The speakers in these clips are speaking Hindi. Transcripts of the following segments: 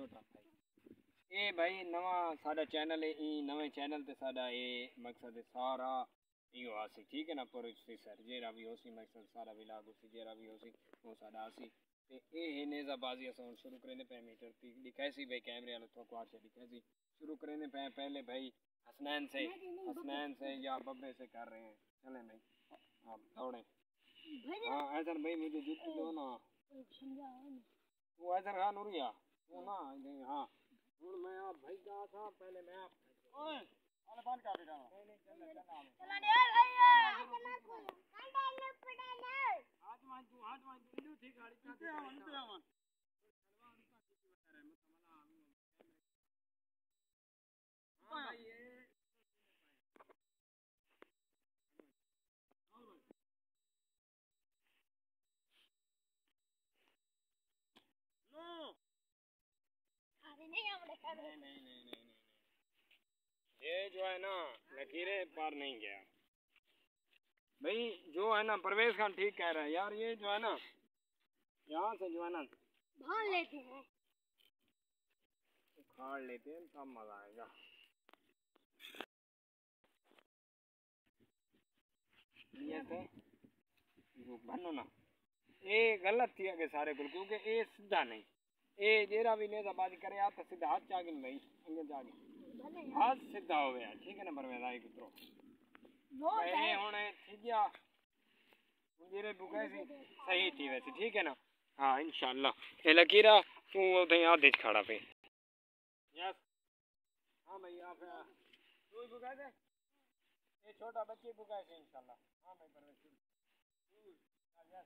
छोटा भाई ये भाई नवा साडा चैनल है नवे चैनल ते साडा ये मकसद है सारा यो आसी ठीक है ना पर सर जेरा भी होसी मकसद सारा विलाग उसी जेरा भी होसी वो साडा आसी ते ए है नेजाबाजी असन शुरू करने पे मीटर ती दिखासी भाई कैमरे वाले तो क्वार से दिखासी शुरू करने पे पहले भाई हसनैन से या बब्बे से कर रहे हैं चलें भाई आप दौड़े हाँ ऐसा भाई मुझे जुत्ती दो ना वो ऐसा खान उरिया वो ना हाँ मैं आप भाई कहा था पहले मैं आप ओए अरे बाल काट रहा हूं नहीं चला दे हाथ मान तू ठीक गाड़ी का अंत भाई ये नो नहीं ये जो है ना लकीरें पार नहीं गया भाई जो है ना परवेज खान ठीक कह रहा है यार ये जो है ना यहाँ से जो है ना भाग लेते हैं उखाड़ लेते हैं तब मजा आएगा बनो ना ये गलत थी आगे सारे कुल क्योंकि ये सीधा नहीं ये जेरा भी नेजाबाजी करे आप तो सीधा हाथ चागिन भाई अंगे जागे हाथ सीधा हो गया ठीक है ना परवेज आई कुतरो पहले होने ठीक गया जेरे बुके सी सही थी वैसे ठीक है ना हाँ इंशाल्लाह ये लकीरा तू उधर आधे खड़ा पे यस हाँ भाई आप तू बुका दे ये छोटा बच्चे बुका से इंशाल्लाह हाँ भाई परवेज यस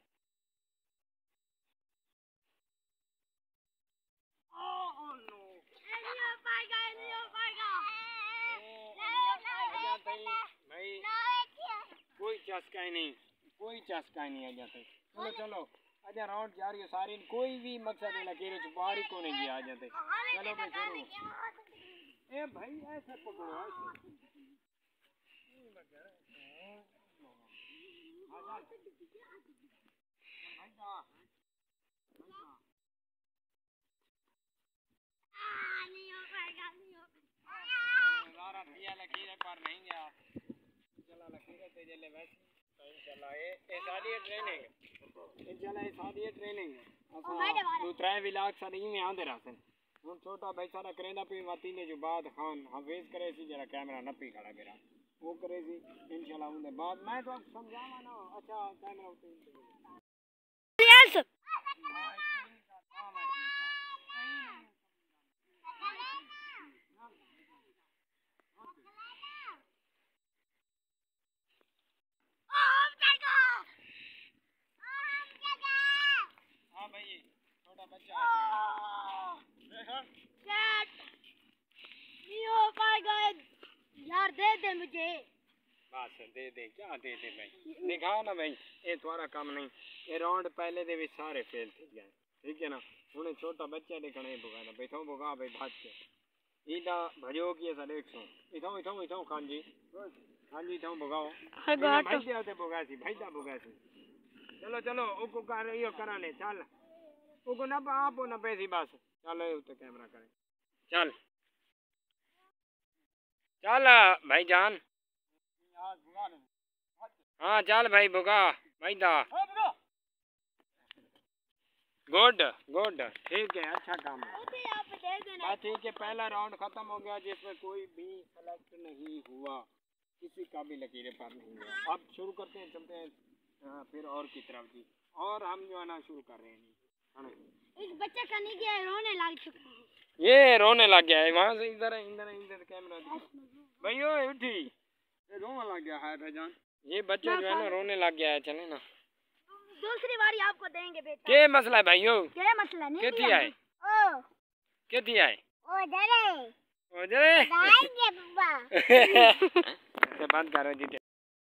Oh no! भाई कोई चस्का ही नहीं आ जाते चलो चलो अच्छा राउंड जा रही है सारी कोई भी मकसद नहीं लकीरें छुपारी को नहीं किया आ जाते चलो भाई शुरू ए भाई ऐसे पकड़ो लकीरें पर नहीं गया चला लकीरें ते जले वैसे इंशाल्लाह ये सारी ट्रेनिंग इंशाल्लाह ये सारी ट्रेनिंग तू त्रै विलाग सारी में आंदे रहसन हुन छोटा भाई सारा करेंदा पे वाती ने जो बाद खान हफेज करे सी जरा कैमरा न पी खड़ा मेरा वो करे सी इंशाल्लाह उनके बाद मैं तो समझावा ना अच्छा कैमरा उठे यस छोटा बच्चा यार दे दे मुझे बस दे क्या दे भाई दिखा ना भाई ये तुम्हारा काम नहीं ये राउंड पहले दे भी सारे फेल थे गए ठीक है ना उन्हें छोटा बच्चा देखना है बुगाना बैठो बुगा भाई भाग के इधर भजो की ऐसा 100 इथो खान जी इथो बुगाओ भाई दे बुगासी भाई दा बुगासी चलो चलो उको कर यो कराने चल उको ना आप ना पैसी बस चलो उते कैमरा करें चल चल भाईजान हाँ चल भाई बुगा भाई दा गुड ठीक है अच्छा काम है ठीक है पहला राउंड खत्म हो गया जिसमें कोई भी सेलेक्ट नहीं हुआ किसी का भी लकीरें पर नहीं हुआ अब शुरू करते हैं चलते हैं फिर और की तरफ जी और हम जो है ना शुरू कर रहे हैं इस बच्चे का नहीं गया रोने लग चुका है ये रोने लग गया है वहाँ से इधर कैमरा भाई ओ उठी ये रोने लग गया है भाईजान ये बच्चा जो है ना रोने लग गया है चले ना दूसरी बारी आपको देंगे बेटा क्या मसला है भाइयों क्या मसला नहीं कितनी आए ओ कितनी आए ओ जरे गाएंगे बाबा बंद करो जी।